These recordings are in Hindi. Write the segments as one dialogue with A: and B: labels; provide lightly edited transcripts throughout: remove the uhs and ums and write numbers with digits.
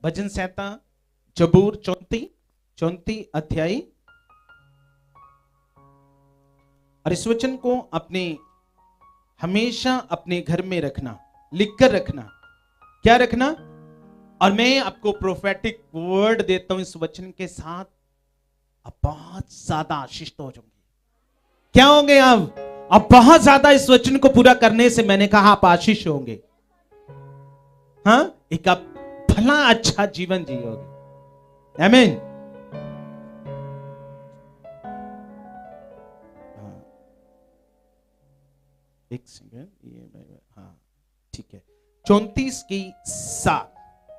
A: भजन संहिता जबूर 34 अध्याय। और इस वचन को अपने हमेशा अपने घर में रखना, लिखकर रखना। क्या रखना? और मैं आपको प्रोफेटिक वर्ड देता हूं, इस वचन के साथ आप बहुत ज्यादा आशीषित हो जाओगे। क्या होंगे आप बहुत ज्यादा इस वचन को पूरा करने से मैंने कहा आप आशीष होंगे। हाँ, एक आप भला अच्छा जीवन जियोगे। आमीन। एक सेकंड, ये हाँ ठीक है। 34:7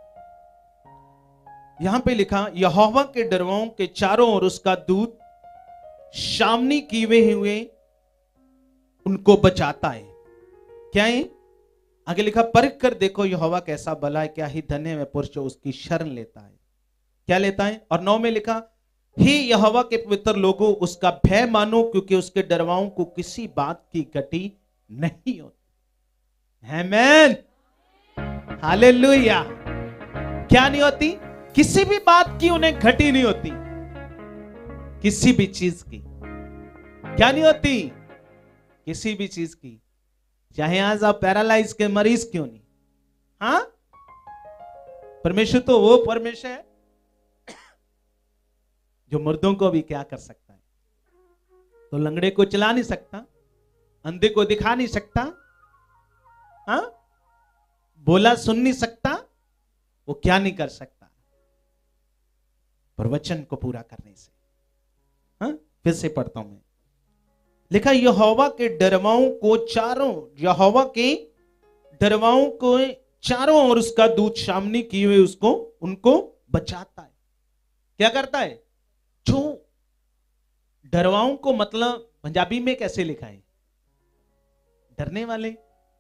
A: यहां पे लिखा, यहोवा के डरवाओं के चारों ओर उसका दूत छावनी किए हुए उनको बचाता है। क्या है? आगे लिखा, परख कर देखो यहोवा कैसा भला है, क्या ही धन्य है पुरुष जो उसकी शरण लेता है। क्या लेता है? और 9 में लिखा, हे यहोवा के पवित्र लोगों उसका भय मानो, क्योंकि उसके डरवाओं को किसी बात की गति नहीं होती। आमीन, हालेलुया। क्या नहीं होती? किसी भी बात की उन्हें घटी नहीं होती। किसी भी चीज की क्या नहीं होती? किसी भी चीज की, चाहे आज आप पैरालाइज के मरीज क्यों नहीं। हाँ, परमेश्वर तो वो परमेश्वर है जो मुर्दों को भी क्या कर सकता है। तो लंगड़े को चला नहीं सकता, अंधे को दिखा नहीं सकता, हाँ, बोला सुन नहीं सकता, वो क्या नहीं कर सकता पर वचन को पूरा करने से। हाँ, फिर से पढ़ता हूं मैं। लिखा, यहोवा के डरवाओं को चारों, यहोवा के डरवाओं को चारों ओर उसका दूत छावनी किए हुए उसको उनको बचाता है। क्या करता है? जो डरवाओं को मतलब पंजाबी में कैसे लिखा है? डरने वाले।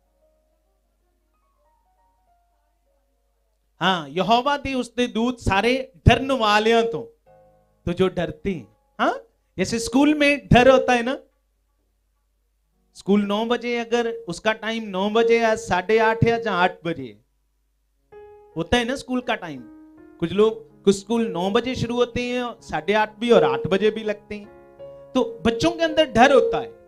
A: हाँ, यहोवा दी उसने दूत सारे डरने वाले तो जो डरते हैं। हाँ, जैसे स्कूल में डर होता है ना, स्कूल 9 बजे, अगर उसका टाइम 9 बजे या 8:30 या 8 बजे होता है ना स्कूल का टाइम। कुछ स्कूल 9 बजे शुरू होते हैं, 8:30 भी और 8 बजे भी लगते हैं। तो बच्चों के अंदर डर होता है।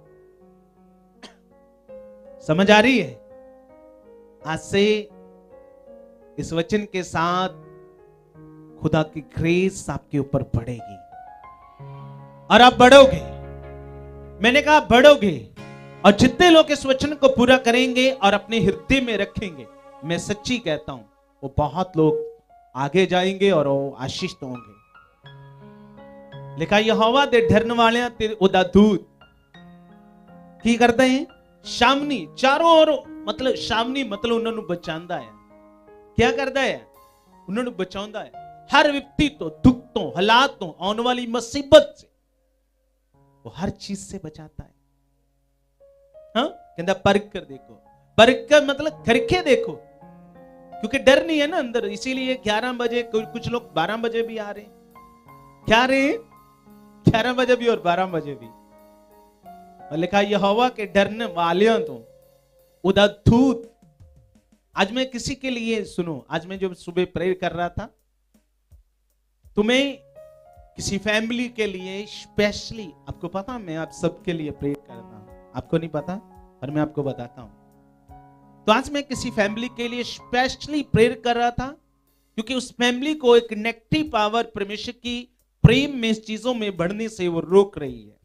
A: समझ आ रही है? आज से इस वचन के साथ खुदा की ग्रेस आपके ऊपर बढ़ेगी और आप बढ़ोगे। मैंने कहा बढ़ोगे, और जितने लोग इस वचन को पूरा करेंगे और अपने हृदय में रखेंगे, मैं सच्ची कहता हूं वो बहुत लोग आगे जाएंगे और वो आशीषित होंगे। लिखा, यहोवा दे डरन वाले ते ओदा दूत की करते हैं छावनी चारों ओर, मतलब छावनी मतलब उन्होंने बचांदा है। क्या करता है? उन्होंने बचांदा है हर विपत्ति तो, दुख तो, हालात तो, आने वाली मुसीबत से, वो हर चीज से बचाता है। हाँ, कहता परख कर देखो। परख कर मतलब करके देखो, क्योंकि डर नहीं है ना अंदर, इसीलिए 11 बजे, कुछ लोग 12 बजे भी आ रहे हैं। क्या रहे हैं? 11 बजे भी और 12 बजे भी। और लिखा, यहोवा के डरने वाले तो उदा दूत। आज मैं किसी के लिए, सुनो, आज मैं जब सुबह प्रेयर कर रहा था, तुम्हें किसी फैमिली के लिए स्पेशली, आपको पता मैं आप सबके लिए प्रेयर करता हूं, आपको नहीं पता पर मैं आपको बताता हूं। तो आज मैं किसी फैमिली के लिए स्पेशली प्रेयर कर रहा था, क्योंकि उस फैमिली को एक नेगेटिव पावर परमेश्वर की प्रेम में इस चीजों में बढ़ने से वो रोक रही है।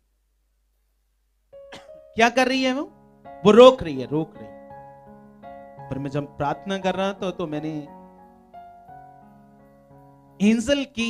A: क्या कर रही है? वो रोक रही है। पर मैं जब प्रार्थना कर रहा था तो मैंने एंजल की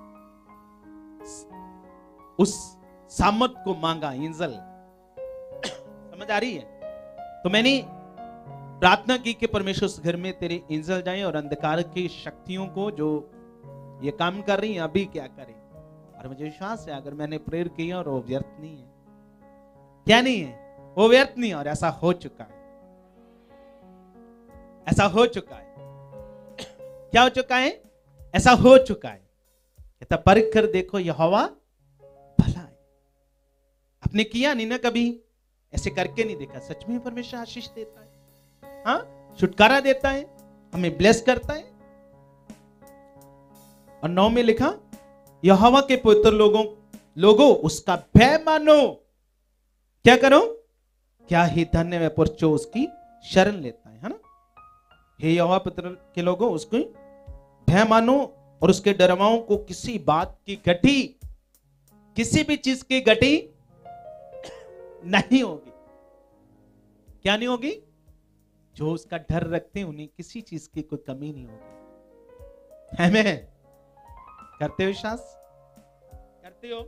A: उस सामर्थ को मांगा। एंजल, समझ आ रही है? तो मैंने प्रार्थना की कि परमेश्वर उस घर में तेरे एंजल जाएं और अंधकार की शक्तियों को जो ये काम कर रही हैं अभी क्या करें। और मुझे विश्वास है अगर मैंने प्रेयर किया और वो व्यर्थ नहीं है। क्या नहीं है? वो व्यर्थ नहीं है, और ऐसा हो चुका है। ऐसा हो चुका है। क्या हो चुका है? ऐसा हो चुका है। कहता परख कर देखो यहोवा भला है। आपने किया नहीं ना कभी, ऐसे करके नहीं देखा। सच में परमेश्वर आशीष देता है, हाँ, छुटकारा देता है, हमें ब्लेस करता है। और 9 में लिखा, यहोवा के पवित्र लोगों उसका भय मानो। क्या करो? क्या ही धन्य है पुरुष जो उसकी शरण लेता है ना। हे यहोवा पवित्र के लोगों, उसको भय मानो और उसके डरवाओं को किसी बात की घटी, किसी भी चीज की घटी नहीं होगी। क्या नहीं होगी? जो उसका डर रखते हैं उन्हें किसी चीज की कोई कमी नहीं होगी। है मैं करते हो विश्वास? करते हो?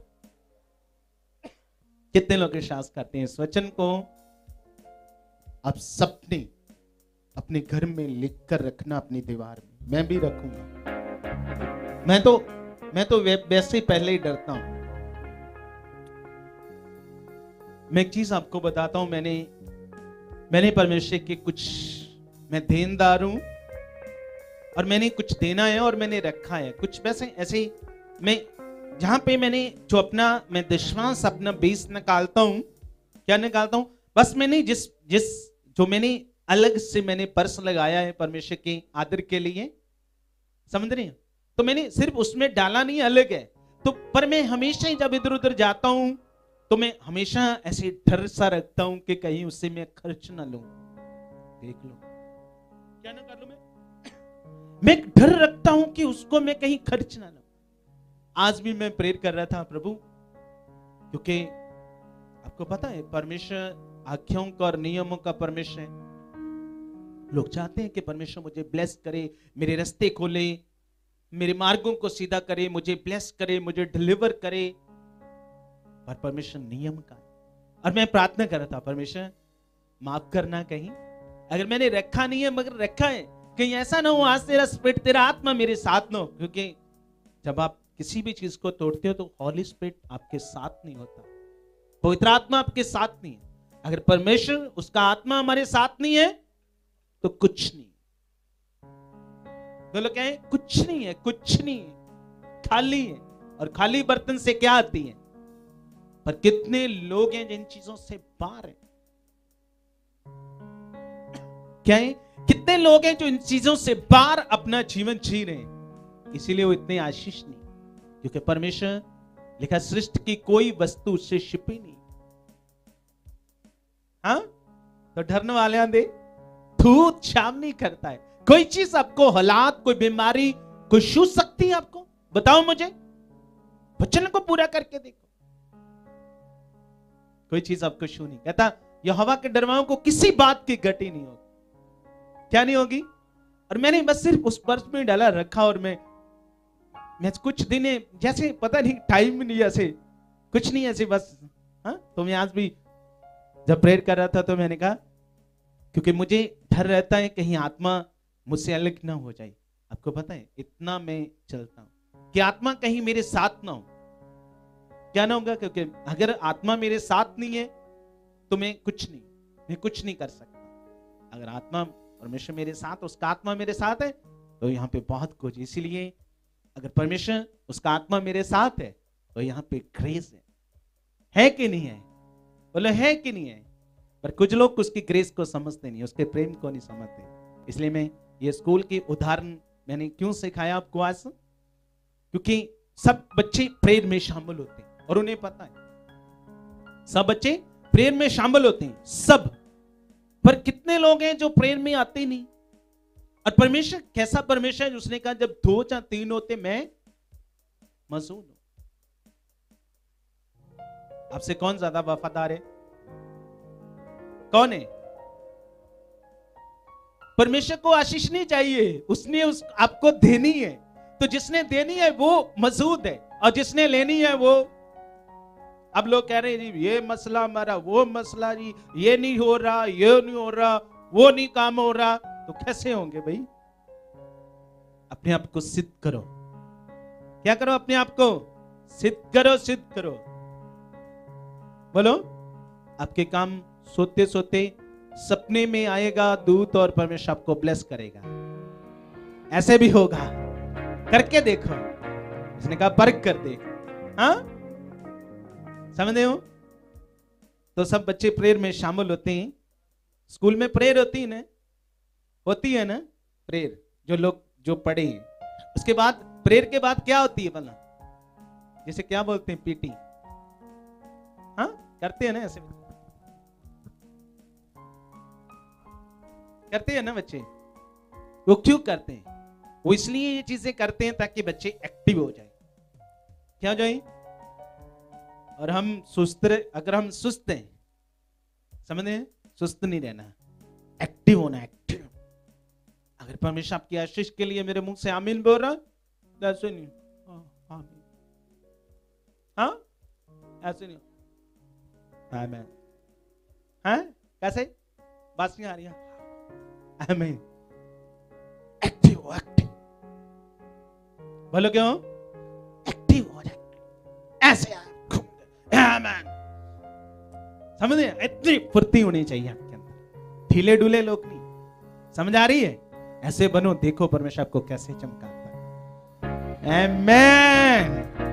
A: कितने लोग विश्वास करते हैं इस वचन को? आप सबने अपने घर में लिख कर रखना, अपनी दीवार में। मैं भी रखूंगा। मैं तो वैसे ही पहले ही डरता हूं। मैं एक चीज आपको बताता हूं, मैंने परमेश्वर के कुछ, मैं देनदार हूं और मैंने कुछ देना है और मैंने रखा है कुछ। वैसे ऐसे ही मैं जहां पे मैंने जो अपना मैं विश्वास अपना बेस निकालता हूं, क्या निकालता हूं? बस मैंने जिस जो मैंने अलग से मैंने पर्स लगाया है परमेश्वर के आदर के लिए, समझ रहे हैं? तो मैंने सिर्फ उसमें डाला नहीं, अलग है। तो पर मैं हमेशा ही जब इधर उधर जाता हूं तो मैं हमेशा ऐसे डर सा रखता हूं कि कहीं उससे मैं खर्च ना लूं। देख लो क्या ना कर लूं। मैं डर रखता हूं कि उसको मैं कहीं खर्च ना लूं। आज भी मैं प्रेयर कर रहा था, प्रभु, क्योंकि आपको पता है परमेश्वर आज्ञाओं का और नियमों का परमेश्वर है। लोग चाहते हैं कि परमेश्वर मुझे ब्लेस करे, मेरे रास्ते खोले, मेरे मार्गों को सीधा करे, मुझे ब्लेस करे, मुझे डिलीवर करे। पर परमेश्वर नियम का है। और मैं प्रार्थना कर रहा था, परमेश्वर माफ करना, कहीं अगर मैंने रखा नहीं है मगर रखा है, कहीं ऐसा ना हो आज तेरा स्पिरिट, तेरा आत्मा मेरे साथ ना हो। क्योंकि जब आप किसी भी चीज को तोड़ते हो तो हॉली स्पिरिट आपके साथ नहीं होता, पवित्र आत्मा आपके साथ नहीं है। अगर परमेश्वर उसका आत्मा हमारे साथ नहीं है तो कुछ नहीं। तो लोग कहें कुछ नहीं है, कुछ नहीं है, खाली है। और खाली बर्तन से क्या आती है? पर कितने लोग हैं जिन चीजों से बाहर हैं? क्या है? कितने लोग हैं जो इन चीजों से बाहर अपना जीवन जी रहे हैं, इसीलिए वो इतने आशीष नहीं। क्योंकि परमेश्वर लिखा, सृष्टि की कोई वस्तु उससे छिपी नहीं। हाँ, तो डरने वाले आंधे धूत शाम नहीं करता है। कोई चीज आपको, हालात, कोई बीमारी, कोई छू सकती है आपको? बताओ मुझे, वचन को पूरा करके देखो। कोई चीज आपको छू नहीं। कहता यहोवा के डरवाओं को किसी बात की घटी नहीं होगी। क्या नहीं होगी? और मैंने बस सिर्फ उस पर्स में डाला रखा, और मैं कुछ दिन जैसे पता नहीं टाइम नहीं, ऐसे कुछ नहीं, ऐसे बस। हाँ, तो मैं आज भी जब प्रेयर कर रहा था तो मैंने कहा, क्योंकि मुझे डर रहता है कहीं आत्मा मुझसे अलग ना हो जाए। आपको पता है इतना मैं चलता हूं कि आत्मा कहीं मेरे साथ ना हो। क्या ना होगा? क्योंकि अगर आत्मा मेरे साथ नहीं है तो मैं कुछ नहीं कर सकता। अगर आत्मा परमेश्वर मेरे साथ, उसका आत्मा मेरे साथ है तो यहाँ पे बहुत कुछ। इसीलिए अगर परमेश्वर उसका आत्मा मेरे साथ है तो यहाँ पे ग्रेस है कि नहीं है? बोलो है कि नहीं है? पर कुछ लोग उसकी ग्रेस को समझते नहीं, उसके प्रेम को नहीं समझते। इसलिए मैं ये स्कूल की उदाहरण मैंने क्यों सिखाया आपको आज? क्योंकि सब बच्चे प्रेयर में शामिल होते हैं और उन्हें पता है सब बच्चे प्रेयर में शामिल होते हैं, सब। पर कितने लोग हैं जो प्रेयर में आते नहीं? और परमेश्वर कैसा परमेश्वर है? उसने कहा जब 2 या 3 होते मैं मौजूद हूं। आपसे कौन ज्यादा वफादार है? कौन है? परमेश्वर को आशीष नहीं चाहिए, उसने आपको देनी है। तो जिसने देनी है वो मौजूद है, और जिसने लेनी है वो। अब लोग कह रहे हैं जी ये मसला हमारा, वो मसला जी, ये नहीं हो रहा, ये नहीं हो रहा, वो नहीं काम हो रहा। तो कैसे होंगे भाई? अपने आप को सिद्ध करो। क्या करो? अपने आप को सिद्ध करो, सिद्ध करो। बोलो, आपके काम सोते सोते सपने में आएगा दूत और परमेश्वर आपको ब्लेस करेगा। ऐसे भी होगा, करके देखो। इसने कहा परख कर देख। हाँ, समझते हो? तो सब बच्चे प्रेयर में शामिल होते हैं। स्कूल में प्रेयर होती है ना, प्रेयर जो लोग जो पढ़े हैं। उसके बाद प्रेयर के बाद क्या होती है भला? जैसे क्या बोलते हैं, पीटी, हाँ करते हैं ना, ऐसे करते हैं ना बच्चे। वो क्यों करते हैं? वो इसलिए ये चीजें करते हैं ताकि बच्चे एक्टिव हो जाए। क्या हो जाए? और हम अगर हम सुस्त हैं, समझते हैं, सुस्त नहीं रहना, एक्टिव होना, एक्टिव। अगर परमेश्वर आपकी आशीष के लिए मेरे मुंह से आमीन बोल रहा, ऐसे नहीं, हाँ ऐसे नहीं, आमीन, हाँ कैसे बात नहीं आ रही है, आमीन। एक्टिव हो, एक्टिव बोलो, क्यों एक्टिव हो जाए, ऐसे आमीन। समझ रहे? इतनी फुर्ती होनी चाहिए आपके अंदर, ढीले ढूले लोग नहीं। समझ आ रही है? ऐसे बनो, देखो परमेश्वर आपको कैसे चमकाता है। आमीन।